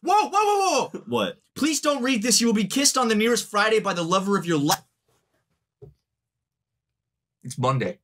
Whoa, whoa, whoa, whoa! What? Please don't read this. You will be kissed on the nearest Friday by the lover of your life. It's Monday.